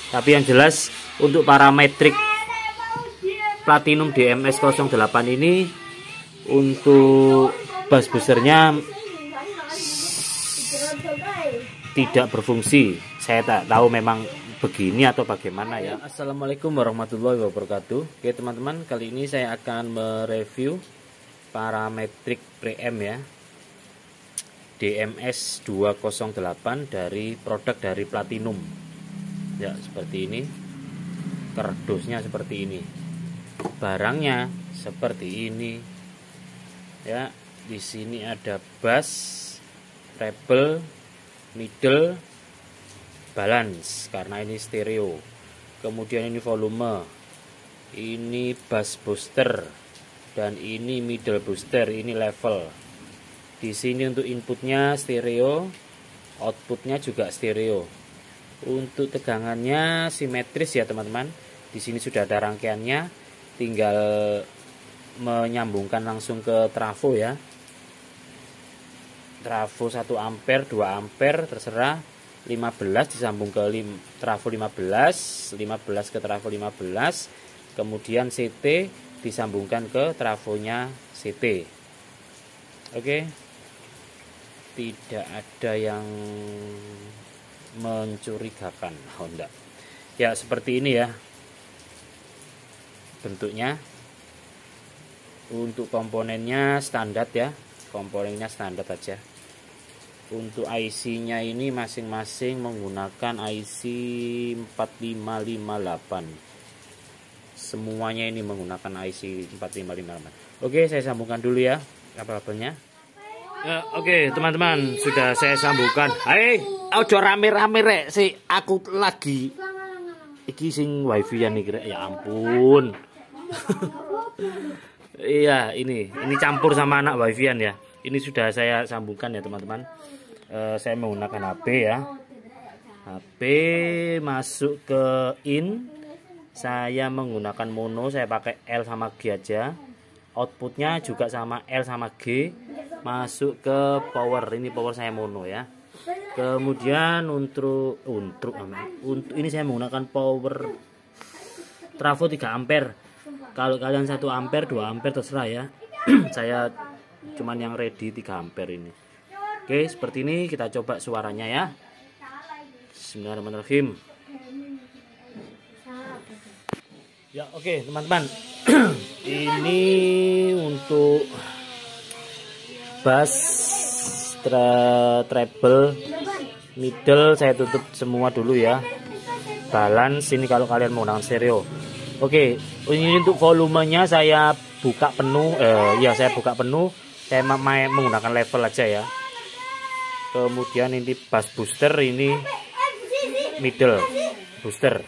Tapi yang jelas untuk parametrik Platinum DMS08 ini untuk bass boosternya tidak berfungsi. Saya tak tahu memang begini atau bagaimana ya. Assalamualaikum warahmatullahi wabarakatuh. Oke teman-teman, kali ini saya akan mereview parametrik preamp ya, DMS208 dari produk dari Platinum ya. Seperti ini, kardusnya seperti ini, barangnya seperti ini ya. Di sini ada bass, treble, middle, balance karena ini stereo. Kemudian ini volume, ini bass booster, dan ini middle booster, ini level. Di sini untuk inputnya stereo, outputnya juga stereo. Untuk tegangannya simetris ya teman-teman. Di sini sudah ada rangkaiannya, tinggal menyambungkan langsung ke trafo ya. Trafo 1 ampere, 2 ampere terserah. 15 disambung ke trafo 15 ke trafo 15. Kemudian CT disambungkan ke trafonya CT. Oke. Tidak ada yang mencurigakan, Honda. Ya, seperti ini ya bentuknya. Untuk komponennya standar ya. Komponennya standar aja. Untuk IC-nya ini masing-masing menggunakan IC 4558. Semuanya ini menggunakan IC 4558. Oke, saya sambungkan dulu ya kabel-kabelnya. Ya, oke teman-teman, sudah saya sambungkan. Hai, ojo rame-rame rek, si aku lagi iki sing wifi-an iki rek. Ya ampun. Iya, ini campur sama anak wifi-an ya. Ini sudah saya sambungkan ya teman-teman. Saya menggunakan HP ya. HP masuk ke in. Saya menggunakan mono, saya pakai L sama G aja. Outputnya juga sama L sama G. Masuk ke power, ini power saya mono ya. Kemudian untuk ini saya menggunakan power trafo 3 ampere. Kalau kalian 1 ampere, 2 ampere terserah ya. Saya cuman yang ready 3 ampere ini. Oke, seperti ini kita coba suaranya ya. Bismillahirrahmanirrahim. Ya, oke teman-teman. Ini untuk bass, treble, middle saya tutup semua dulu ya. Balance ini kalau kalian menggunakan stereo. Oke, ini untuk volumenya saya buka penuh. Ya saya buka penuh. Saya menggunakan level aja ya. Kemudian ini bass booster, ini middle booster.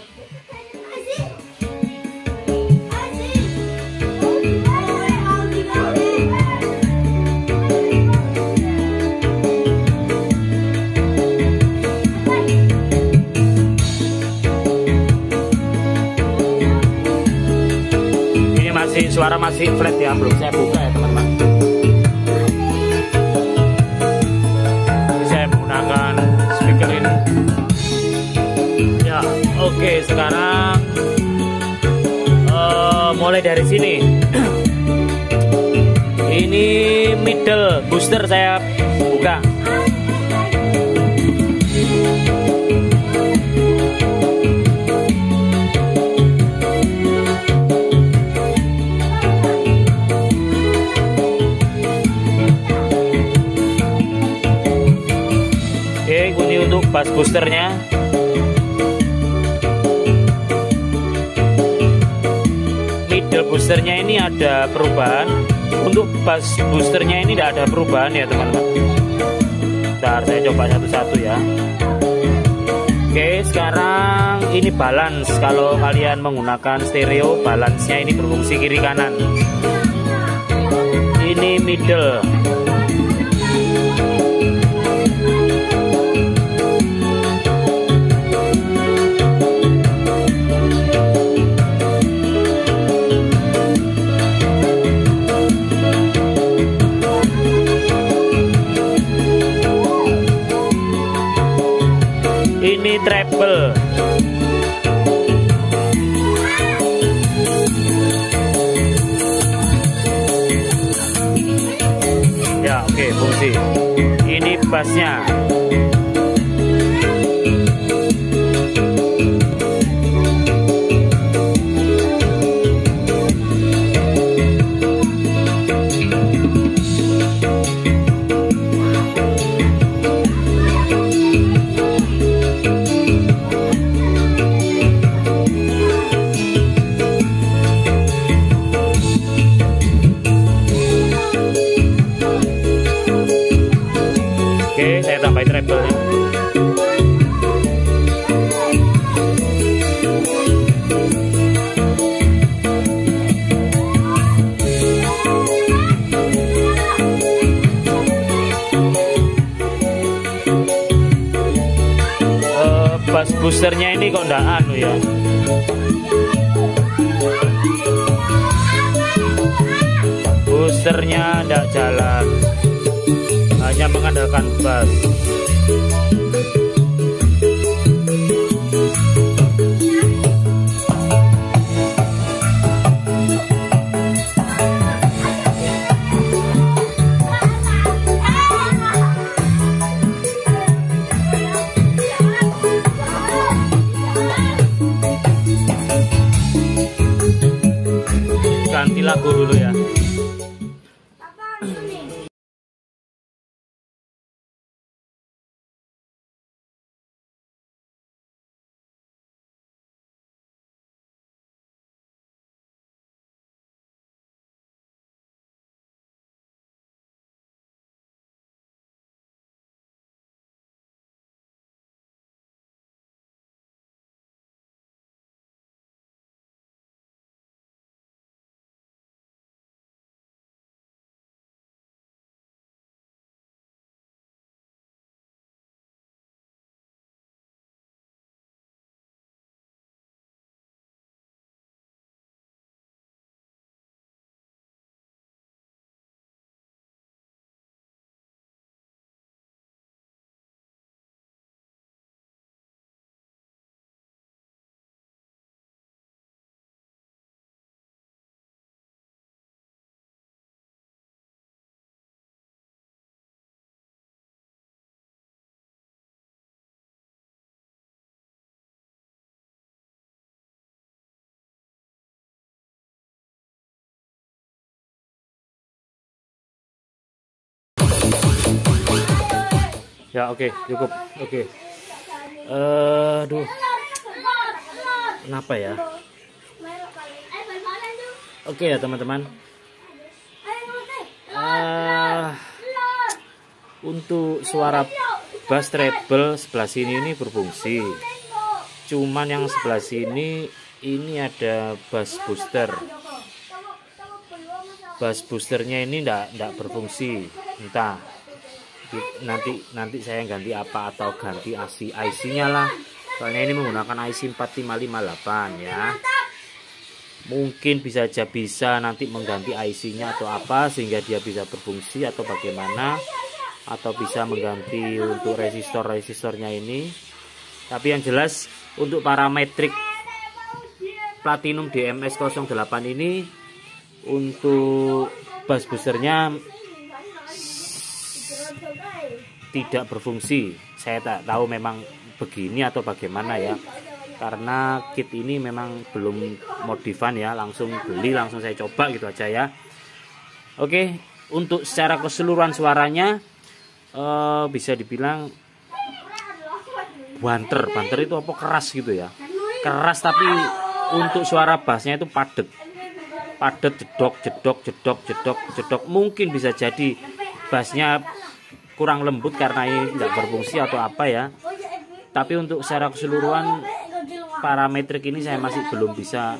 Suara masih flat ya, belum saya buka ya teman-teman. Saya menggunakan speaker ini ya. Oke, sekarang mulai dari sini. Ini middle booster saya buka. Untuk bass boosternya, middle boosternya ini ada perubahan. Untuk bass boosternya ini tidak ada perubahan ya teman-teman. Bentar, saya coba satu-satu ya. Oke, sekarang ini balance. Kalau kalian menggunakan stereo, balance-nya ini berfungsi kiri kanan. Ini middle. treble. Ya, oke, fungsi. Ini bassnya. Oke, saya tambahin treble-nya. Bass boosternya ini kok ndak anu ya. Boosternya ndak jalan. Hanya mengandalkan bass. Ganti lagu dulu ya. Ya oke, cukup. Oke. Aduh. Kenapa ya? Oke ya teman-teman. Untuk suara bass treble sebelah sini ini berfungsi. Cuman yang sebelah sini ini ada bass booster. Bass boosternya ini enggak berfungsi. Entah nanti saya ganti apa atau ganti IC-nya lah. Soalnya ini menggunakan IC 4558 ya. Mungkin bisa nanti mengganti IC-nya atau apa sehingga dia bisa berfungsi atau bagaimana, atau bisa mengganti untuk resistornya ini. Tapi yang jelas untuk parametrik Platinum DMS 08 ini untuk bass boosternya tidak berfungsi. Saya tak tahu memang begini atau bagaimana ya, karena kit ini memang belum modifan ya, langsung beli langsung saya coba gitu aja ya. Oke, untuk secara keseluruhan suaranya bisa dibilang banter itu apa, keras gitu ya, keras, tapi untuk suara bassnya itu padet, jedok. Mungkin bisa jadi bassnya kurang lembut karena ini tidak berfungsi atau apa ya. Tapi untuk secara keseluruhan parametrik ini saya masih belum bisa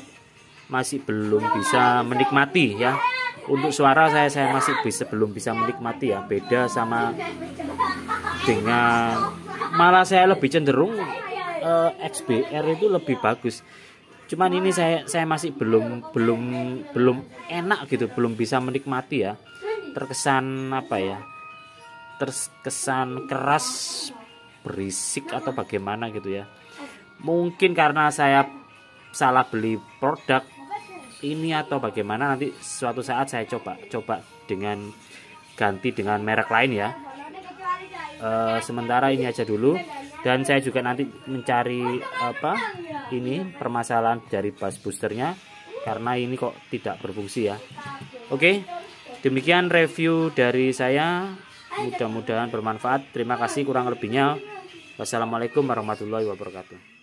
menikmati ya. Untuk suara saya masih belum bisa menikmati ya. Beda sama dengan, malah saya lebih cenderung XBR itu lebih bagus. Cuman ini saya masih belum enak gitu, belum bisa menikmati ya. Terkesan apa ya? Terkesan keras, berisik atau bagaimana gitu ya. Mungkin karena saya salah beli produk ini atau bagaimana, nanti suatu saat saya coba dengan ganti dengan merek lain ya. Sementara ini aja dulu, dan saya juga nanti mencari ini permasalahan dari bus boosternya, karena ini kok tidak berfungsi ya. Oke, demikian review dari saya, mudah-mudahan bermanfaat. Terima kasih, kurang lebihnya wassalamualaikum warahmatullahi wabarakatuh.